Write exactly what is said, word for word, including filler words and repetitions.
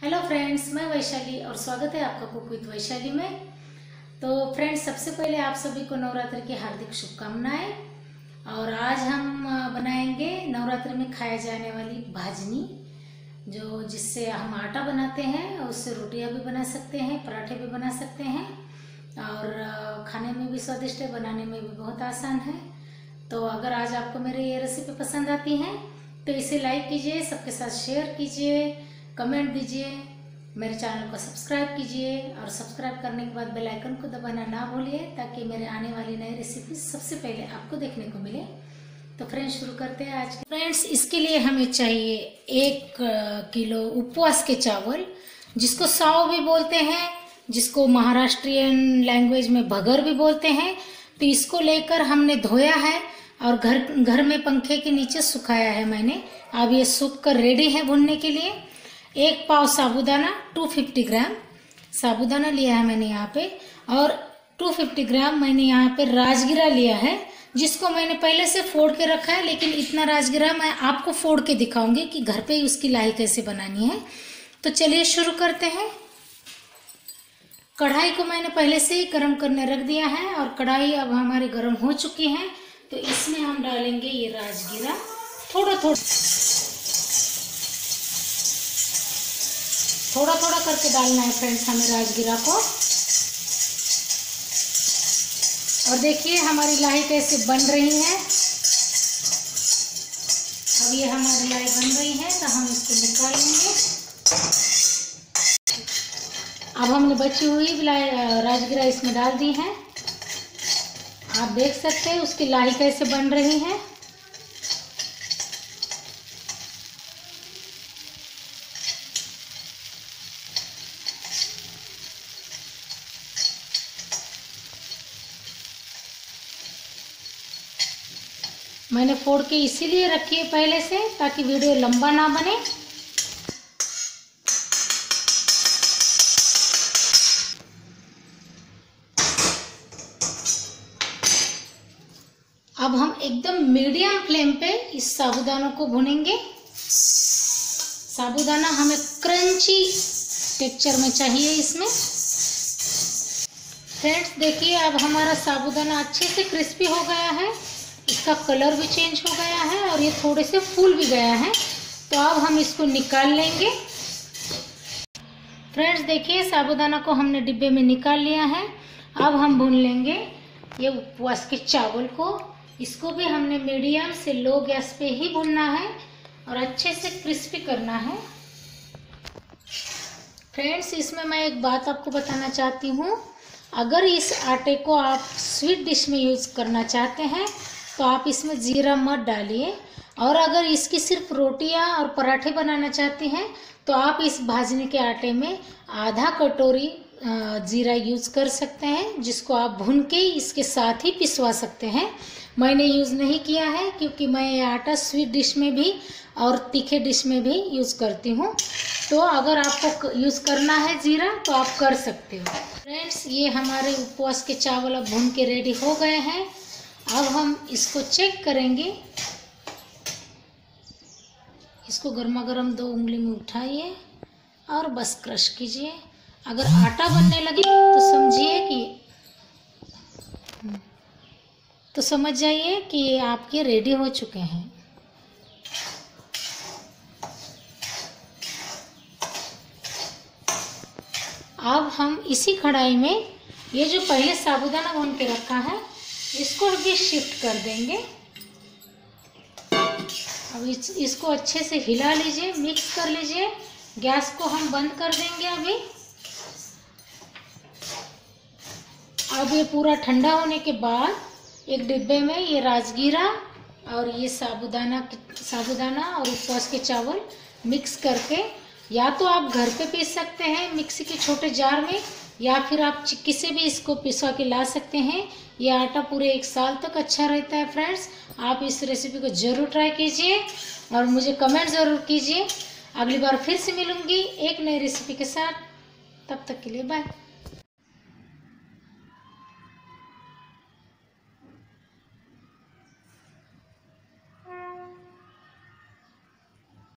Hello friends, मैं वैशाली और स्वागत है आपका कुक विद वैशाली में। तो फ्रेंड्स, सबसे पहले आप सभी को नवरात्रि की हार्दिक शुभकामनाएं। और आज हम बनाएंगे नवरात्रि में खाए जाने वाली भाजनी, जो जिससे हम आटा बनाते हैं और उससे रोटियां भी बना सकते हैं, पराठे भी बना सकते हैं और खाने में भी स्वादिष्ट है, बनाने में भी बहुत आसान है। तो अगर आज आपको मेरी ये रेसिपी पसंद आती है तो इसे लाइक कीजिए, सबके साथ शेयर कीजिए, कमेंट दीजिए, मेरे चैनल को सब्सक्राइब कीजिए और सब्सक्राइब करने के बाद बेल आइकन को दबाना ना भूलिए ताकि मेरे आने वाली नई रेसिपी सबसे पहले आपको देखने को मिले। तो फ्रेंड्स, शुरू करते हैं आज। फ्रेंड्स, इसके लिए हमें चाहिए एक किलो उपवास के चावल, जिसको साव भी बोलते हैं, जिसको महाराष्ट्रियन लैंग्वेज में भगर भी बोलते हैं। तो इसको लेकर हमने धोया है और घर घर में पंखे के नीचे सुखाया है मैंने। अब ये सूख कर रेडी है भुनने के लिए। एक पाव साबूदाना, दो सौ पचास ग्राम साबूदाना लिया है मैंने यहाँ पे, और दो सौ पचास ग्राम मैंने यहाँ पे राजगिरा लिया है, जिसको मैंने पहले से फोड़ के रखा है। लेकिन इतना राजगिरा मैं आपको फोड़ के दिखाऊंगी कि घर पे उसकी लाई कैसे बनानी है। तो चलिए शुरू करते हैं। कढ़ाई को मैंने पहले से ही गर्म करने रख दिया है और कढ़ाई अब हमारी गर्म हो चुकी है। तो इसमें हम डालेंगे ये राजगिरा, थोड़ा थोड़ा थोड़ा थोड़ा करके डालना है फ्रेंड्स हमें राजगिरा को। और देखिए हमारी लाई कैसे बन रही है। अब ये हमारी लाई बन रही है तो हम इसको निकाल लेंगे। अब हमने बची हुई राजगिरा इसमें डाल दी है। आप देख सकते हैं उसकी लाई कैसे बन रही है। मैंने फोड़ के इसीलिए रखी है पहले से, ताकि वीडियो लंबा ना बने। अब हम एकदम मीडियम फ्लेम पे इस साबूदाना को भुनेंगे। साबूदाना हमें क्रंची टेक्सचर में चाहिए इसमें। फ्रेंड्स देखिए, अब हमारा साबूदाना अच्छे से क्रिस्पी हो गया है, इसका कलर भी चेंज हो गया है और ये थोड़े से फूल भी गया है। तो अब हम इसको निकाल लेंगे। फ्रेंड्स देखिए, साबूदाना को हमने डिब्बे में निकाल लिया है। अब हम भून लेंगे ये उपवास के चावल को। इसको भी हमने मीडियम से लो गैस पे ही भूनना है और अच्छे से क्रिस्पी करना है। फ्रेंड्स, इसमें मैं एक बात आपको बताना चाहती हूँ। अगर इस आटे को आप स्वीट डिश में यूज़ करना चाहते हैं तो आप इसमें जीरा मत डालिए, और अगर इसकी सिर्फ रोटियां और पराठे बनाना चाहते हैं तो आप इस भाजनी के आटे में आधा कटोरी जीरा यूज़ कर सकते हैं, जिसको आप भून के इसके साथ ही पिसवा सकते हैं। मैंने यूज़ नहीं किया है क्योंकि मैं ये आटा स्वीट डिश में भी और तीखे डिश में भी यूज़ करती हूँ। तो अगर आपको यूज़ करना है जीरा तो आप कर सकते हो। फ्रेंड्स, ये हमारे उपवास के चावल अब भून के रेडी हो गए हैं। अब हम इसको चेक करेंगे। इसको गर्मा गर्म दो उंगली में उठाइए और बस क्रश कीजिए। अगर आटा बनने लगे तो समझिए कि तो समझ जाइए कि ये आपके रेडी हो चुके हैं। अब हम इसी कढ़ाई में ये जो पहले साबूदाना भून के रखा है इसको भी शिफ्ट कर देंगे। अब इस, इसको अच्छे से हिला लीजिए, मिक्स कर लीजिए। गैस को हम बंद कर देंगे अभी। अब ये पूरा ठंडा होने के बाद एक डिब्बे में ये राजगिरा और ये साबूदाना साबूदाना और उपवास के चावल मिक्स करके, या तो आप घर पे पीस सकते हैं मिक्सी के छोटे जार में, या फिर आप चिक्की से भी इसको पिसवा के ला सकते हैं। ये आटा पूरे एक साल तक अच्छा रहता है। फ्रेंड्स, आप इस रेसिपी को ज़रूर ट्राई कीजिए और मुझे कमेंट ज़रूर कीजिए। अगली बार फिर से मिलूंगी एक नई रेसिपी के साथ। तब तक के लिए बाय।